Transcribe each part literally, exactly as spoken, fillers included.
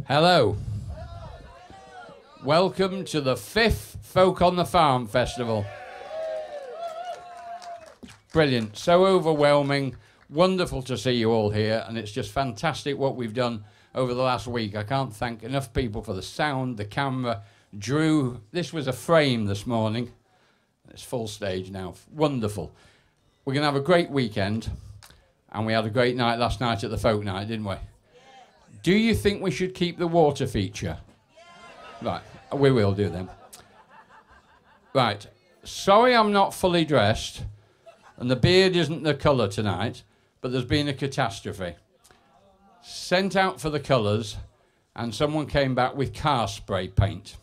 Hello. Welcome to the fifth Folk on the Farm Festival. Brilliant, so overwhelming, wonderful to see you all here, and it's just fantastic what we've done over the last week. I can't thank enough people for the sound, the camera, Drew. This was a frame this morning. It's full stage now, wonderful. We're going to have a great weekend, and we had a great night last night at the Folk Night, didn't we? Do you think we should keep the water feature? Right, we will do then. Right, sorry I'm not fully dressed, and the beard isn't the colour tonight, but there's been a catastrophe. Sent out for the colours, and someone came back with car spray paint.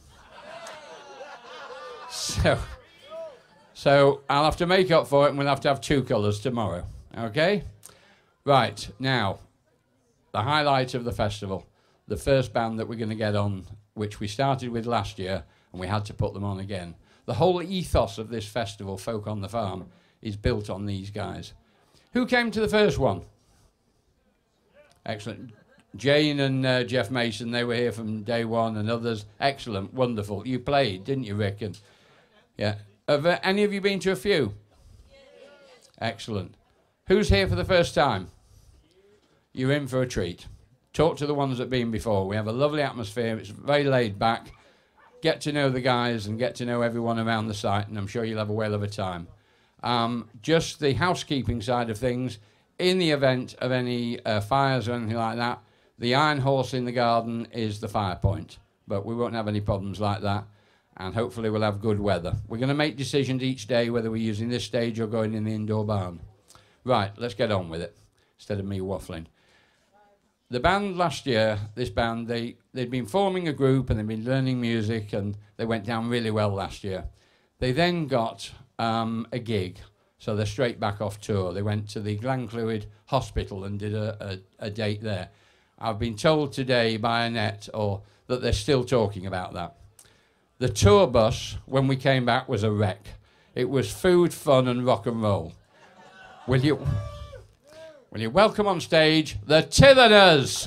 So, so I'll have to make up for it, and we'll have to have two colours tomorrow, okay? Right, now, the highlight of the festival, the first band that we're going to get on, which we started with last year, and we had to put them on again. The whole ethos of this festival, Folk on the Farm, is built on these guys. Who came to the first one? Excellent. Jane and uh, Jeff Mason, they were here from day one, and others. Excellent, wonderful. You played, didn't you, Rick? And, yeah. Have uh, any of you been to a few? Excellent. Who's here for the first time? You're in for a treat. Talk to the ones that have been before. We have a lovely atmosphere. It's very laid back. Get to know the guys and get to know everyone around the site, and I'm sure you'll have a whale of a time. Um, just the housekeeping side of things, in the event of any uh, fires or anything like that, the Iron Horse in the garden is the fire point, but we won't have any problems like that, and hopefully we'll have good weather. We're going to make decisions each day whether we're using this stage or going in the indoor barn. Right, let's get on with it, instead of me waffling. The band last year, this band, they, they'd been forming a group and they'd been learning music, and they went down really well last year. They then got um, a gig, so they're straight back off tour. They went to the Glenclwyd Hospital and did a, a, a date there. I've been told today by Annette or that they're still talking about that. The tour bus, when we came back, was a wreck. It was food, fun and rock and roll. Will you... Will you welcome on stage the Tyddyners?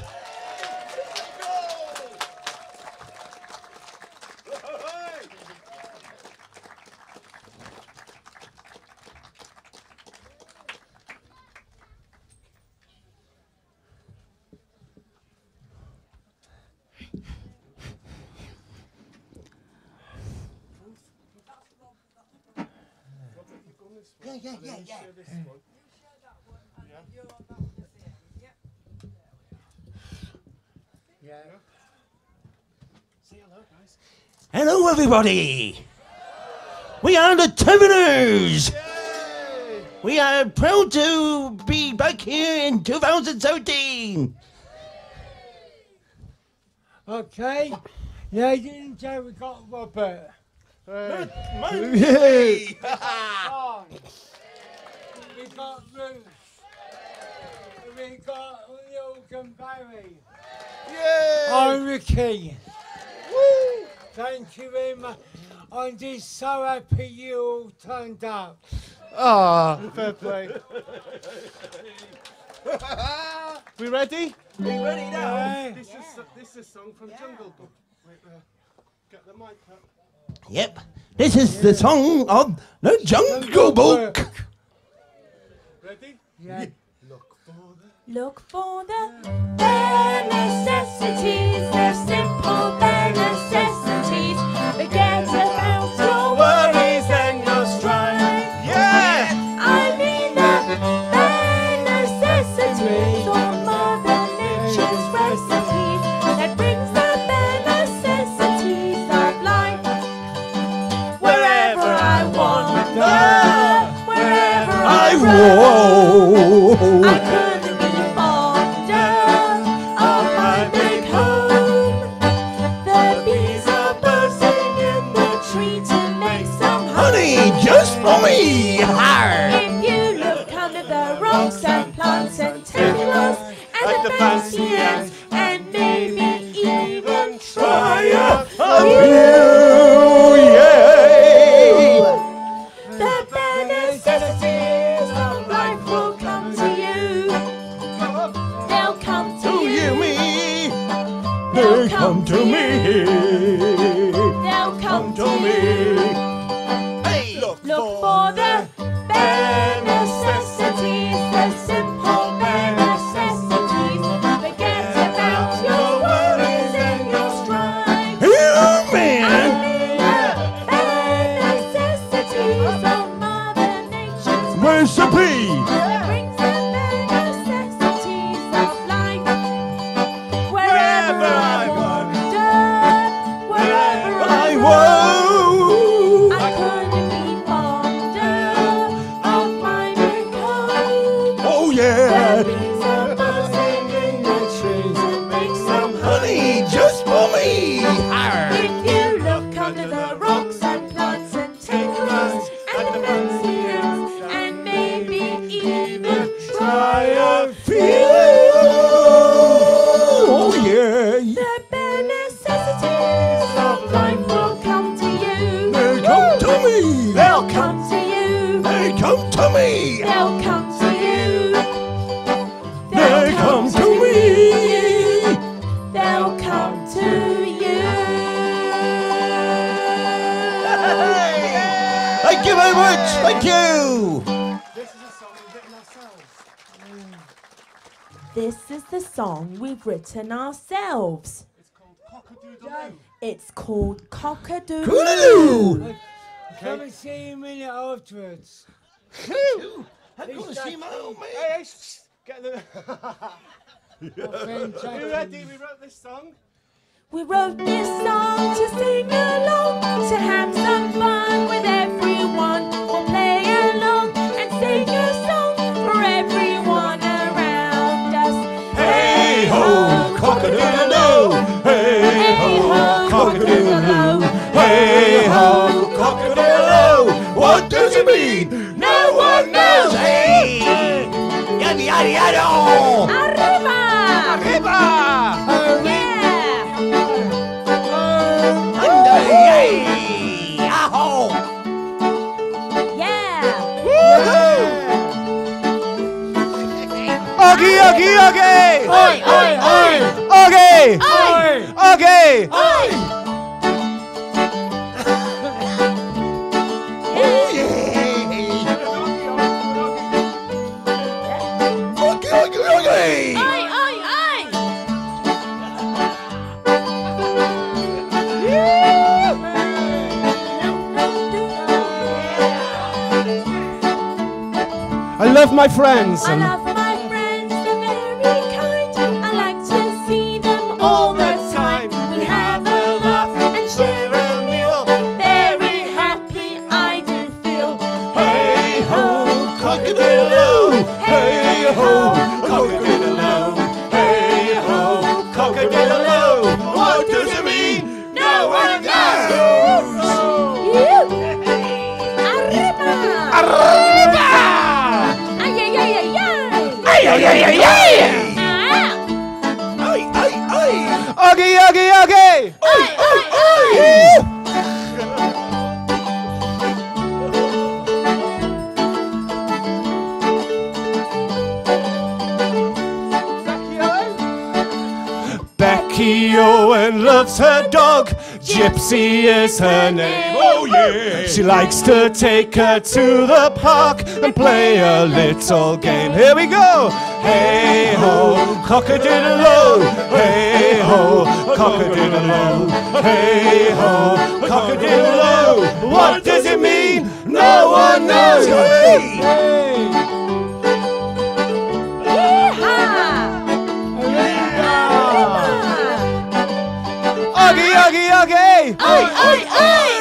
Yeah, yeah, yeah, yeah. Yeah. Say hello, guys. Hello, everybody. We are the Tyddyners. We are proud to be back here in two thousand seventeen. Okay. Ladies and gentlemen, we got Robert. Uh, We got Ruth. We got Luke and Barry. Yay! I'm Ricky. Woo! Thank you very much. I'm just so happy you all turned up. Ah, fair play. We ready? We ready now? Yeah. This is this is a song from Jungle Book. Wait, uh, get the mic up. Yep. This is the song of the Jungle Book. Ready? Yeah. Look for the Look for the bare necessities, the simple bare necessities. Forget about your worries and your strife. Yeah! I mean the bare necessities, or Mother Nature's recipes, that brings the bare necessities of life. Wherever I wander, wherever I Whoa! I couldn't be fonder of my big home. The bees are buzzing in the tree to make some honey. Honey, just for me! Har! If you look under the rocks and plants and tendrils and the fancy ants and maybe even try a Oh, yay! the bare necessities of life will come to you. They'll come to Oh, you. you, me! They come to me. They'll come to me. you. Hey, look, Look for the bare necessities, the simple bare necessities. Forget about your worries and your strife. Yeah, man. Only the bare necessities of Mother Nature's Recipe. brings the bare necessities of life. Wherever I wander, wherever I I roam, won't. I couldn't be fonder of my new coat. Oh, The yeah. bees are buzzing in the trees and make some Honey, just for me. If you look under the rocks and plants and tanglers and the fancy ants and maybe even try a few, Oh, yeah. the bare necessities of life will come to you. They come to me. They'll come to you. They come to me. They'll come to you. They come to me. They'll come to you. Thank you very much. Thank you. This is a song we've written ourselves. This is the song we've written ourselves. It's called Cock-a-doodle-doo. It's called Cock-a-Doodle. Coolidoo. Come and see him in it afterwards. I'm going to see my old man. Hey, hey, shh, get the... My friend Are you Jack. ready? We wrote this song. We wrote this song to sing along, to have some fun with everyone. We'll play along and sing a song for everyone around us. Hey ho, cock-a-doodle-doo. Hey ho, cock-a-doodle-doo. Hey ho, cock-a-doodle-doo. What does it mean? No one knows. Hey, yada yada yada. Arriba! Arriba. Yeah! Under, yay. Aho. Yeah! Oggy, oggy, oggy! Oi, oi, oi! Oggy! Oi! Oggy! Oi! Oh yeah. Okay, okay, okay. Oi, oi, oi! I love my friends. I love my friends, they're very kind. I like to see them all the time. We have a laugh and share a meal. Very happy I do feel. Hey ho, cock-a-doodle-doo. Hey ho, cock-a-doodle-doo. Hey ho, cock-a-doodle-doo. What does it mean? No one knows. Arriba! Arriba! Ay, ay, ay, ay, ay! Ay, ay, ay, ay, ay! Ah! Ay, ay, ay! Oggy, oggy, oggy! Ay, ay, ay! Becky Owen loves her dog. Gypsy is her name. Oh yeah! She likes to take her to the park and play a little game. Here we go! Hey ho, cock-a-doodle-doo. Hey ho, cock-a-doodle-doo. Hey ho, cock-a-doodle-doo. What does it mean? No one knows. Hey! Yeehaw! Arriba! Oggy, oggy, oggy! Oi, oi, oi!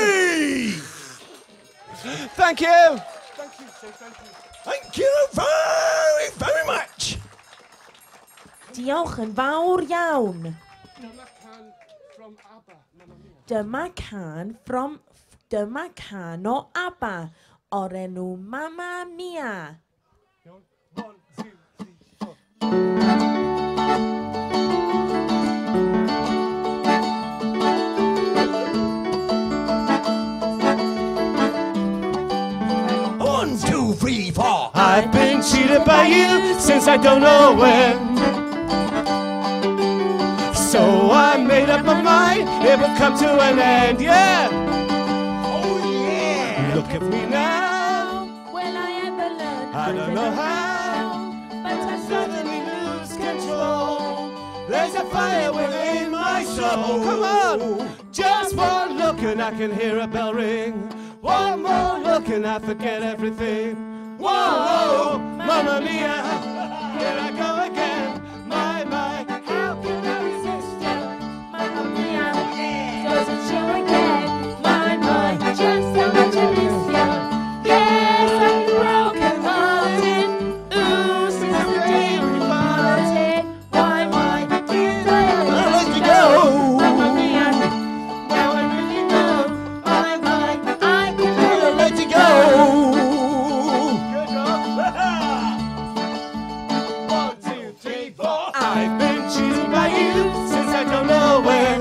Thank you. Thank you very, very much. Diolch yn fawr iawn. Dyma can from ABBA, Mamma Mia. Dyma can from dyma can o ABBA o'r enw Mamma Mia. One, two, three, four. One, two, three, four. I've been cheated by you since I don't know when. So I made up my mind, it would come to an end, yeah. Oh yeah. Look at me now, Will I ever learn? I don't know how, but I suddenly lose control. There's a fire within my soul. Come on, just one look and I can hear a bell ring. One more look and I forget everything. Whoa, Mamma Mia, here I go again. My, my, How can I resist you? Mamma mia, does it show again? My mind, just how much I miss you. Yes, I'm broken hearted. Ooh, since the day we parted. Why, why did I let you go? Mamma mia, now I really know. My mind, I can never let you go. good job. One, two, three, four. I've been cheated by you since I don't know when.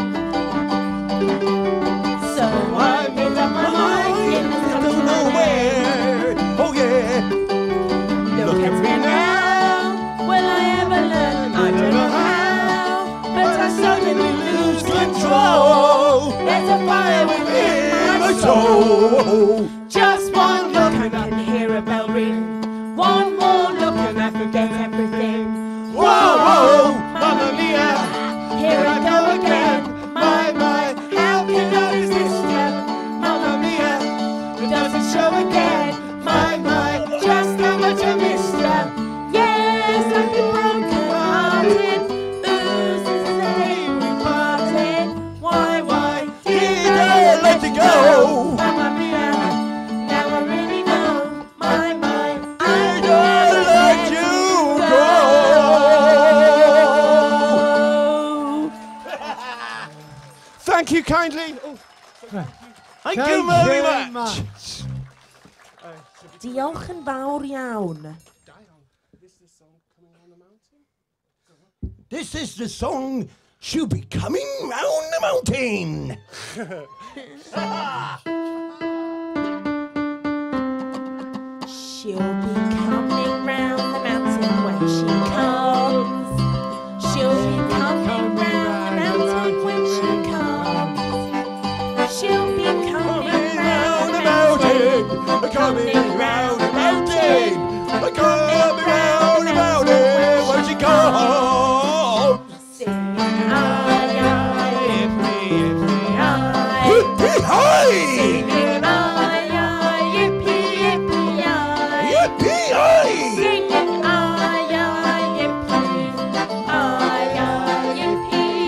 So I made up my mind, it was I don't know where. Oh yeah. Look at me now. Will I ever learn? I don't know how, but I suddenly lose control. There's a fire within my soul. Just one look and I can hear a bell ring. One more look and I forget everything. Whoa, whoa, Mamma Mia, Here I go again. my, my, How can I resist you? Mamma Mia, Does it show again? My, my, just how much I missed you. Yes, I've been broken hearted. Ooh, since the day we parted. Why, why did I let you go? Mamma mia, now I really know. My, my, I gotta let you go. Thank you kindly. Oh, Thank, Thank you very you much. much. Diolch yn fawr iawn. This is the song She'll Be Coming Round the Mountain. She'll be coming round the mountain when she comes. She'll be coming round the mountain when she comes. She'll be coming round the mountain, coming round the mountain, coming round the mountain when she comes. singing aye aye, yippee yippee aye, Yippee hi! singing aye aye, yippee yippee aye, Yippee hi! singing aye aye, yippee aye aye, yippee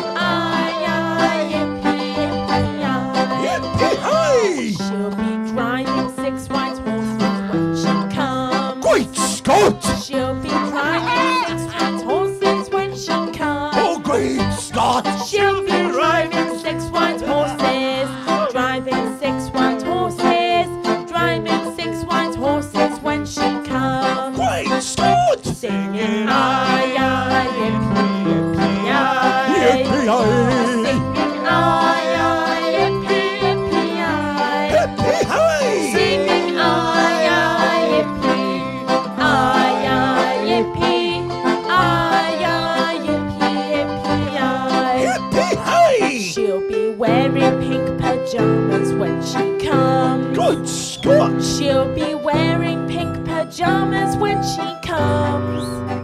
aye aye, yippee yippee aye. Yippee hi! She'll be driving six white horses when she comes. Great Scott! She'll be driving six white horses when she comes. Oh, great Scott! She'll be driving six white horses, driving six white horses, driving six white horses when she comes. Great Scott! Singing aye aye, yippee yippee aye. Yippee hi! Singing aye aye, yippee yippee aye. Yippee hi! Singing aye aye, yippee aye aye, yippee aye aye, yippee yippee aye. Yippee hi! She'll be wearing pink pajamas when she comes. Good Scott! She'll be wearing pink pajamas when she comes.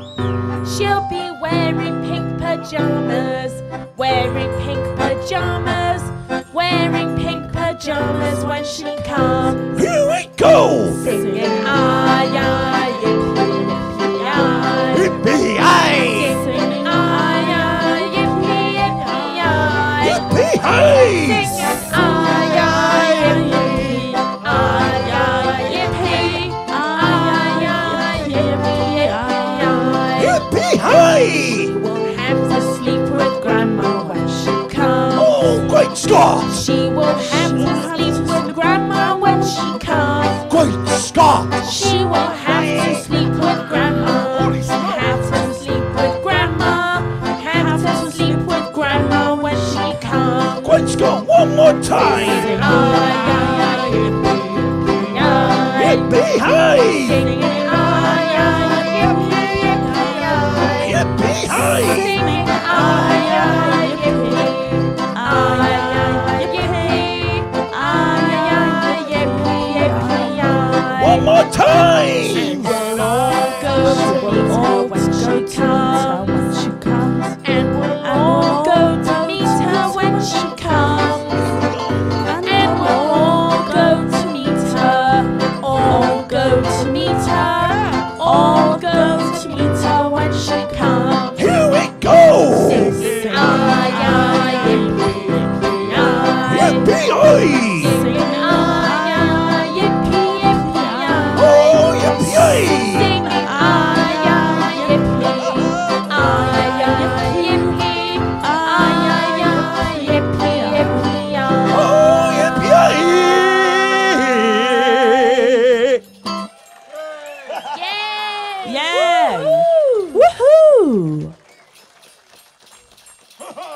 She'll be wearing pink pajamas, wearing pink pajamas, wearing pink pajamas when she comes. Here we go! Singing aye aye, yippee yippee aye. Yippee hi! Singing aye aye, yippee yippee aye. Yippee hi! Singing aye aye, yippee aye aye, yippee aye aye, yippee yippee aye. Yippee hi! She will have to sleep with Grandma when she comes. Oh, great Scott! She will have to sleep with Grandma when she comes. Great Scott! She will have to sleep with Grandma. Have to sleep with Grandma. Have to sleep with Grandma when she comes. Great Scott, one more time! Singing aye aye aye, yippee yippee aye. Yippee hi! Singing aye aye, yippee yippee aye. Yippee hi! Singing aye aye,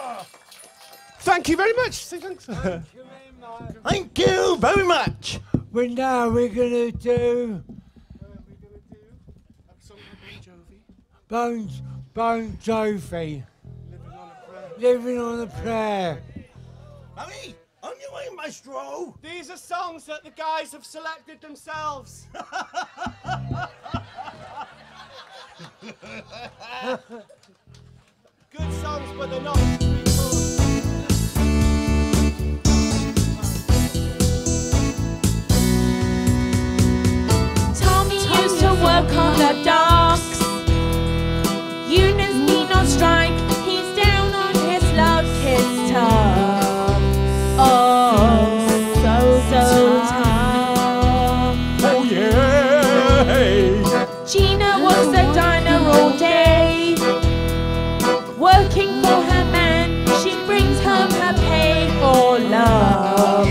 Thank you very much. Say thanks. Thank you very much. Well, now we're gonna do Bones, Bon Jovi. Living on a prayer. Harry, on your way, maestro. These are songs that the guys have selected themselves. Good songs, but they're not. Tommy used to work on the docks. Union's been on strike. He's down on his luck. It's tough. Oh, so, so tough. Oh yeah. Gina works the diner all day, working for her man. She brings home her pay for love.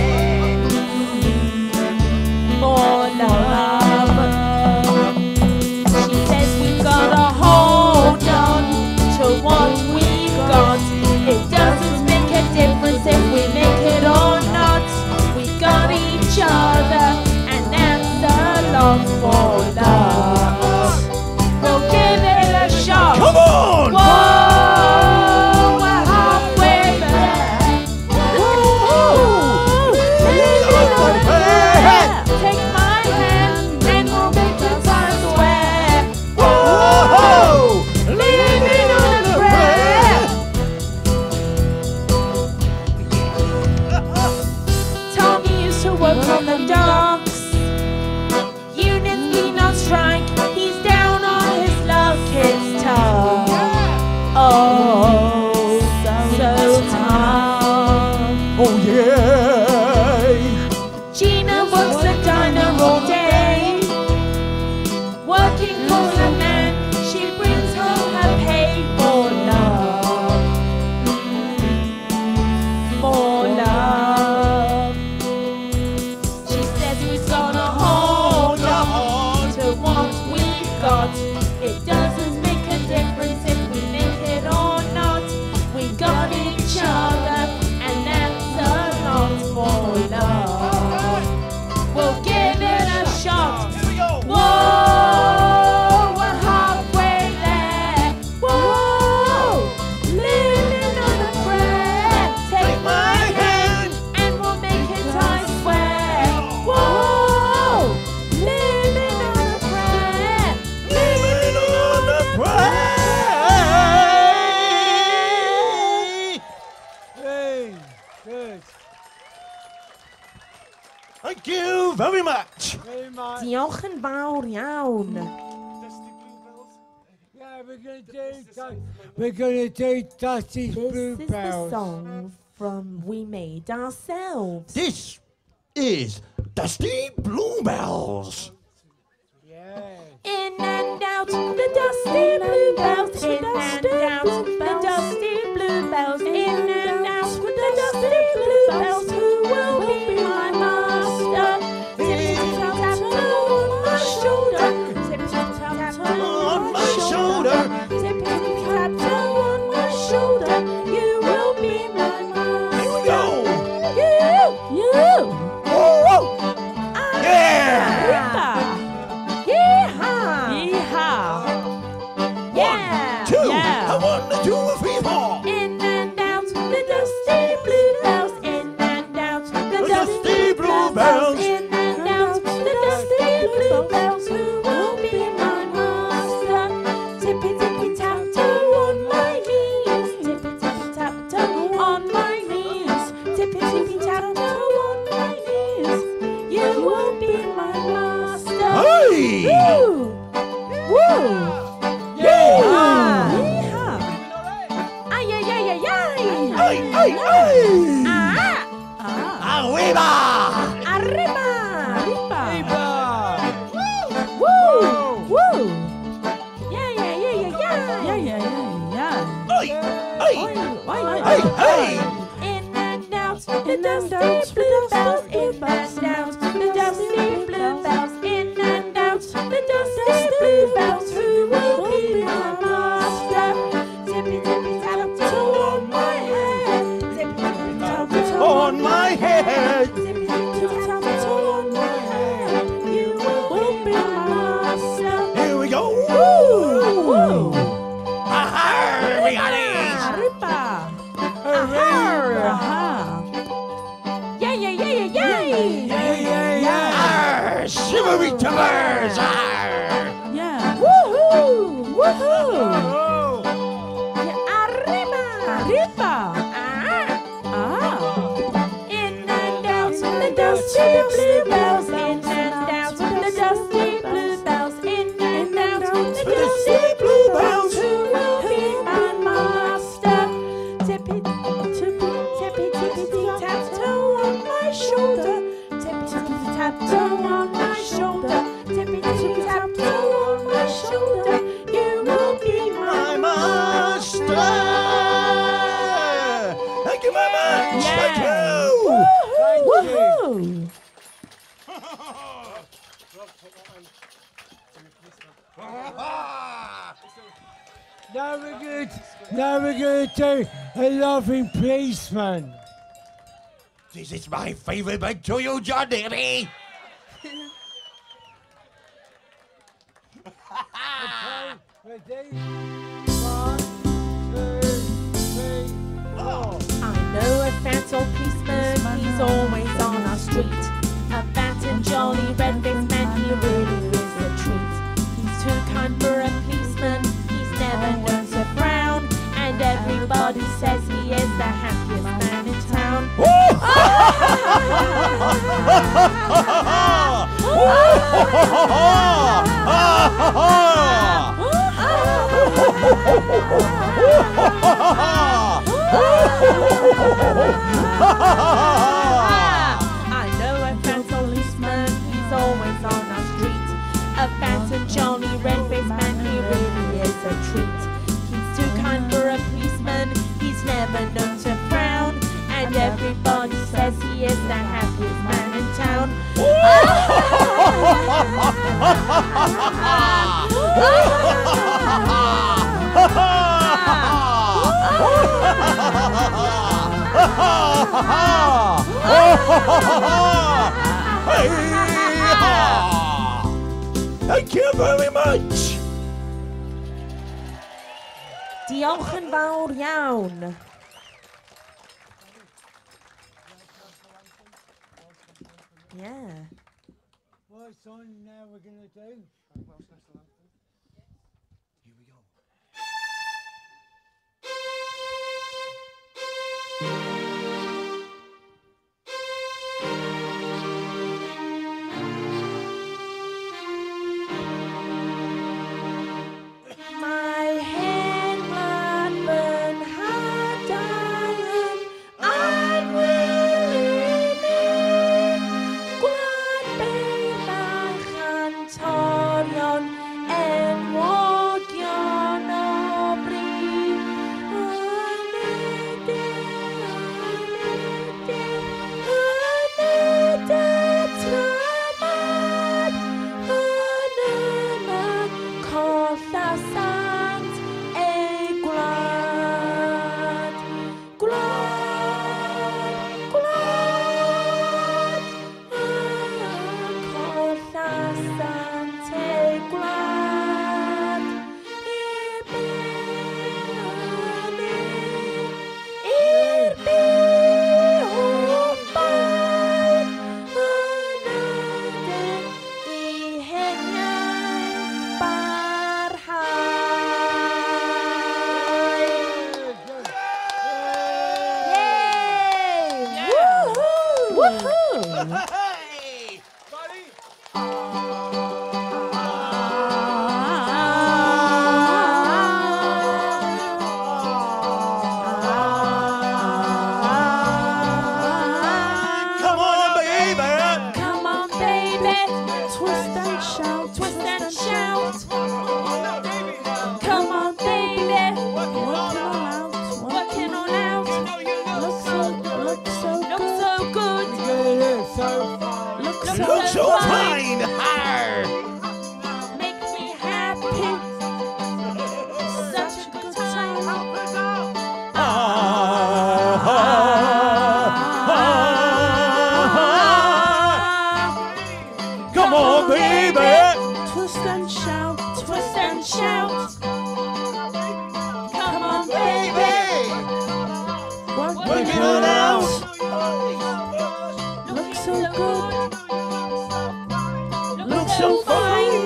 For love. She says we've gotta hold on to what we've got. It doesn't make a difference if we make it or not. We got each other, and that's a lot for love. We'll give it a shot. Come on! Whoa, we're halfway there. Whoa, living on a prayer. Take my hand and we'll make it, I swear. Whoa, living on a prayer. Tommy used to work on the docks. Union's been on strike. He's down on his luck. It's tough. Oh, so, so tough. Oh yeah. Gina works the diner all day, working for her man. She brings home her pay for love. For love. She says we've gotta hold on to what we've got. It doesn't make a difference if we make it or not. We got each other, and that's a lot for love. We'll give it a shot. Here we go. Whoa, we're halfway there. Whoa, living on a prayer. Take my hand and we'll make it, I swear. Whoa, living on a prayer. Living on a prayer. Hey, good. Thank you very much. Very much. Diolch yn fawr iawn. Yeah, we're gonna do. Du- We're gonna do Dusty's This is the Bluebells. song from We Made Ourselves. This is Dusty Bluebells. Yeah. In and out, the dusty bluebells. In and out, the dusty bluebells. In and out, the dusty bluebells. Who will be my master? Tip-tip-tap-toe on my shoulder. Tip-tip-tap-toe on my shoulder. Tip-tip-tap-toe on my shoulder. You will be my master. Here we go. You, you. Whoa. Yeah. Yeehaw! Yeehaw! Yeah! Two. Yeah! I want the two, three, four. In and out, the dusty bluebells. In and out, the dusty bluebells. In and out, the dusty bluebells. Who will be my master? Tippy tippy tap toe on my knees. Tippy tippy tap toe on my knees. Tippy tippy tap toe on my knees. You will be my master. Hey. Woo! Woo! Yeah. Yeehaw! Ay, ay, ay, ay, ay! Ay, ay, ay. Ah! Ah! Arriba. Arriba! Arriba! Arriba. Woo! Woo! Yeah, yeah, yeah, yeah, yeah! Yeah, yeah, yeah, yeah! Ay, ay. Hey, hey. In and out, the dusty bluebells. In and out, the dusty bluebells. In and out, the dusty bluebells. Who will be my master? Tippy tippy tap toe on my head. ah, in and out with the dusty bluebells, in and out with the dusty bluebells, in and out with the dusty bluebells. Who will be my master? Tippy, tippy, tippy, tippy, tap toe on my shoulder. Tippy, tippy, tap toe on my shoulder. Tippy, tippy, tap toe on my shoulder. You will be my master. Thank you very much. Yeah. Thank you. Woohoo! Now we're good. Now we're going to do a loving policeman. This is my favourite bit to you, John Deary. Okay, ready? One, two, three, four. I know a fat old policeman, he's always on our street. A fat and jolly red-faced man, he really is a treat. He's too kind for a policeman, he's never known to frown. And everybody says he is the happiest man in town. I know a fat policeman, he's always on our street. A fat and jolly red-faced man, he really is a treat. He's too kind for a policeman, he's never known to frown. And everybody says he is the happiest man in town. Thank you very much. Diolch yn fawr iawn. Yeah. What song now we're going to do? Here we go. My hen lan fy nhadaen, a'n wylynig. Gwlad beth a chantorion, enwogion o bryd. Anede, anede, anede tramad, anena coll a sant ei gwlad. Gwlad, gwlad, coll a sant ei gwlad. I'r bene, i'r bihwmau, anade I heniau barhau. Yay! Woohoo! Woohoo! Hey! Come on, baby. Come on, baby, twist and shout, twist and shout. Come on, baby, working all out, working all out. Look so, look so, look so good. You're going to look so fine. Look You so, look so fine. fine. Arr. Make me happy. Such a good time. Come on, baby. Twist and shout, twist and shout. Come on, baby. Work it on out. Look so good. Look so fine.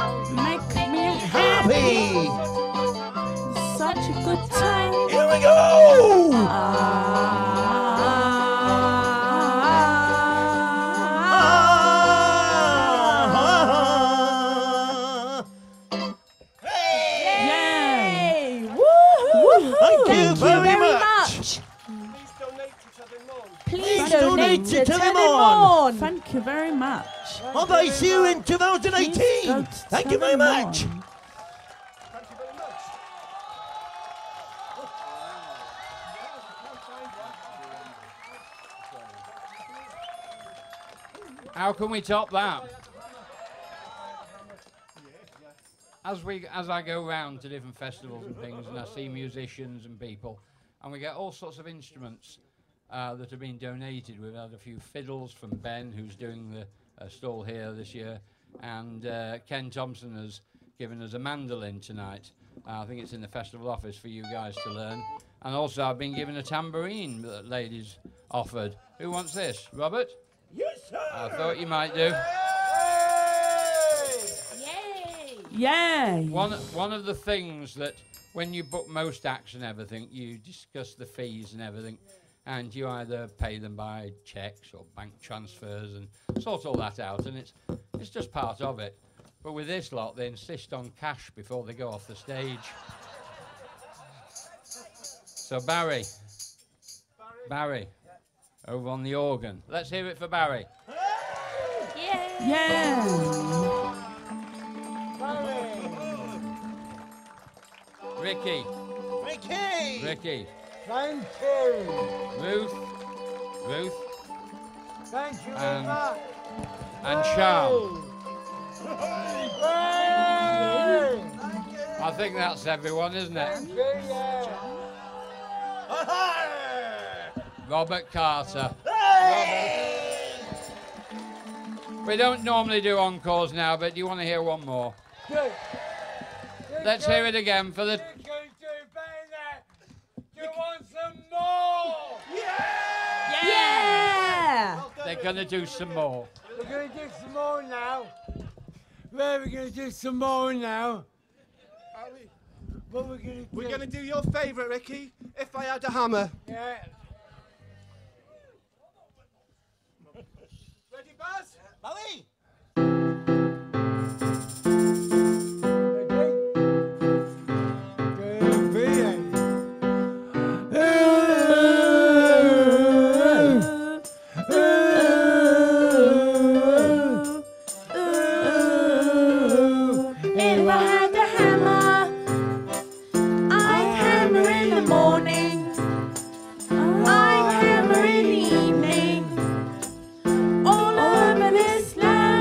Make me Happy. such a good time. Here we go. Yay! Woohoo! Thank you Thank very you very much. much. Please donate to Tell him Tyddyners. Thank you very much. I'll I see you in two thousand Please eighteen. go to Thank you very Tyddyners. much. How can we top that? As we, as I go round to different festivals and things, and I see musicians and people, and we get all sorts of instruments uh, that have been donated. We've had a few fiddles from Ben, who's doing the uh, stall here this year, and uh, Ken Thompson has given us a mandolin tonight. Uh, I think it's in the festival office for you guys to learn. And also I've been given a tambourine that ladies offered. Who wants this? Robert? Yes, sir. I thought you might do. Yay! One, one of the things that when you book most acts and everything, you discuss the fees and everything, and you either pay them by cheques or bank transfers and sort all that out, and it's, it's just part of it. But with this lot, they insist on cash before they go off the stage. So Barry, Barry, over on the organ. Let's hear it for Barry. Yeah! Ricky, Ricky. Ricky, Thank you. Ruth, Ruth, Thank you very And- much. and Sean. Hey! I think that's everyone, isn't it? Thank you, yeah. Robert Carter. We don't normally do encores now, but do you want to hear one more? Good. Let's hear it again for the... You can do better. Do you want some more? Yeah! They're going to do some more. We're going to do some more now. Well, we're going to do some more now. What we're going to do? We're going to do your favourite, Ricky. If I Had a Hammer. Yeah. Ready, Buzz? Bowie. If I had a hammer, I'd hammer in the morning. I'd hammer in the evening. All over this land.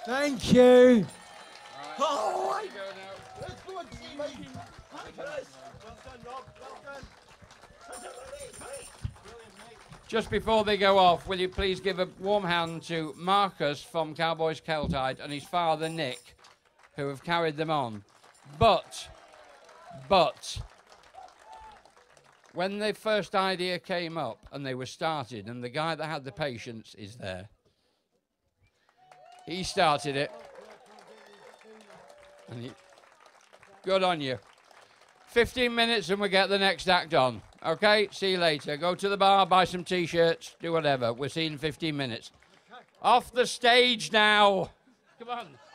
Thank you. Oh, I Let's go and see my Marcus. Well done, Rob. Well done. Well done, mate. Brilliant, mate. Just before they go off, will you please give a warm hand to Marcus from Cowboys Keltide and his father Nick, who have carried them on. But, but, when the first idea came up and they were started, and the guy that had the patience is there, he started it. And he, good on you. fifteen minutes and we get the next act on. Okay, see you later. Go to the bar, buy some T-shirts, do whatever. We're seeing fifteen minutes. Off the stage now. Come on.